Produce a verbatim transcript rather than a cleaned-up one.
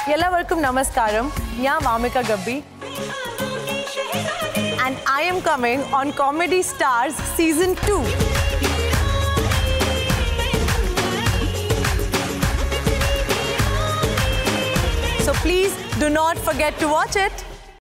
Yellowarkum Namaskaram. I'm Vamika Gabbi. And I am coming on Comedy Stars Season two. So please do not forget to watch it.